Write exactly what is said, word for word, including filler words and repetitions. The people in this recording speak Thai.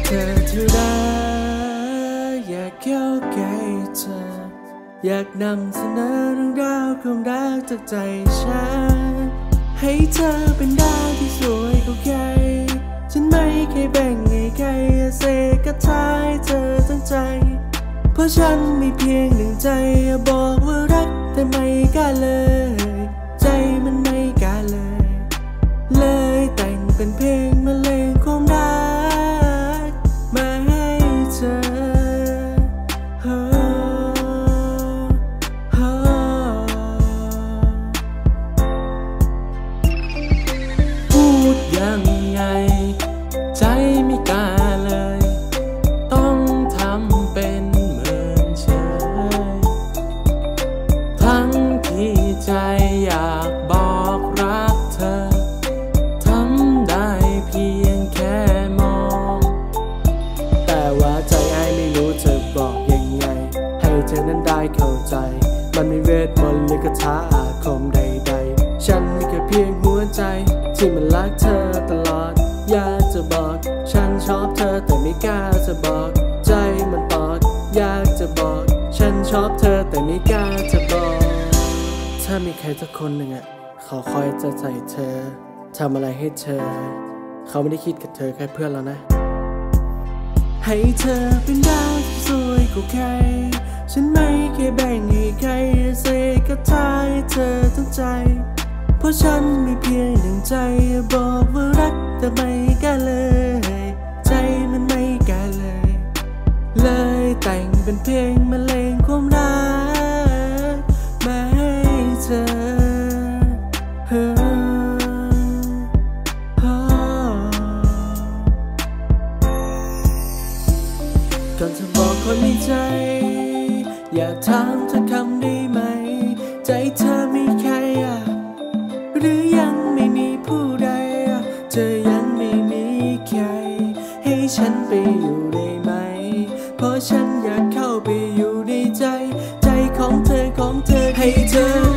เธอที่รักอยากเข้าใกล้เธออยากนำเสนอเรื่องราวของรักจากใจฉันให้เธอเป็นดาวที่สวยกว่าใครฉันไม่เคยแบ่งให้ใครเสกกระทายเธอตั้งใจเพราะฉันมีเพียงหนึ่งใจบอกว่ารักแต่ไม่กล้าเลยใจมันไม่กล้าเลยเลยแต่งเป็นเพลงมาเลงความรักมาให้เธอพูดยังไงใจไม่กล้าเลยต้องทำเป็นเหมือนเฉยทั้งที่ใจอยากบอกรักเธอทำได้เพียงแค่มองแต่ว่าใจไอ้ไม่รู้จะบอกยังไงให้เธอนั้นได้เข้าใจมันไม่เวทมนต์หรือคาถาอาคมใดๆฉันมีแค่เพียงหัวใจที่มันรักเธอตลอดอยากจะบอกฉันชอบเธอแต่ไม่กล้าจะบอกใจมันปอดอยากจะบอกฉันชอบเธอแต่ไม่กล้าจะบอกถ้ามีใครสักคนหนึ่งอ่ะเขาคอยจะใส่เธอทำอะไรให้เธอเขาไม่ได้คิดกับเธอแค่เพื่อนแล้วนะให้เธอเป็นดาวที่สวยกว่าใครฉันไม่เคยแบ่งให้ใครเสกกระทายเธอทั้งใจเพราะฉันมีเพียงหนึ่งใจบอกว่ารักแต่ไม่กล้าเลยใจมันไม่กล้าเลยเลยแต่งเป็นเพลงมาเลงความรักมาให้เธอก่อนจะบอกคนในใจอยากถามเธอคำได้ไหมใจเธอมีใครอ่ะหรือยังไม่มีผู้ใดเธอยังไม่มีใครให้ฉันไปอยู่ได้ไหมเพราะฉันอยากเข้าไปอยู่ในใจใจของเธอของเธอให้เธอ